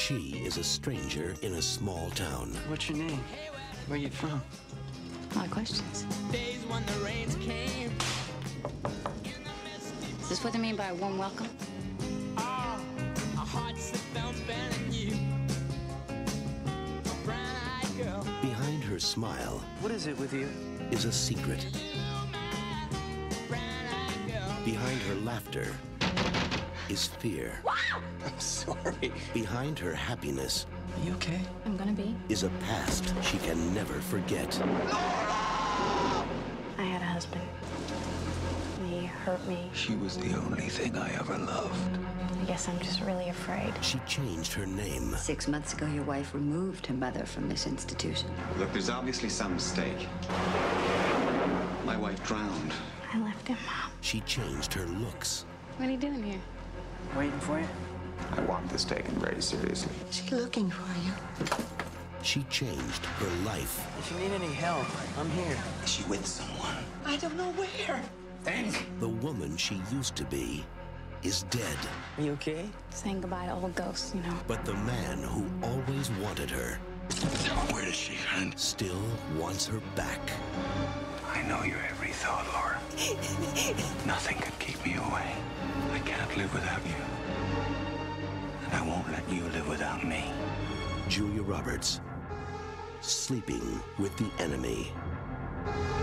She is a stranger in a small town. What's your name? Where you from? A lot of questions. Days when the rains came. Is this what they mean by a warm welcome? Our hearts that felt better than you. A brown-eyed girl. Behind her smile What is it with you? is a secret. Brown-eyed girl. Behind her laughter is fear. I'm sorry. Behind her happiness Are you okay? I'm gonna be. is a past she can never forget. I had a husband. He hurt me. She was the only thing I ever loved. I guess I'm just really afraid. She changed her name. 6 months ago, your wife removed her mother from this institution. Look, there's obviously some mistake. My wife drowned. I left him. She changed her looks. What are you doing here? Waiting for you? I want this taken very seriously. She's looking for you. She changed her life. If you need any help, I'm here. Is she with someone? I don't know where. Think. The woman she used to be is dead. Are you okay? Saying goodbye to old ghosts, you know. But the man who always wanted her Where does she hunt? still wants her back. I know your every thought, Laura. Nothing could keep me away. I can't live without you. And I won't let you live without me. Julia Roberts, Sleeping with the Enemy.